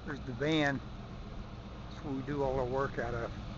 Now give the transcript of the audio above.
There's the van. That's where we do all our work out of.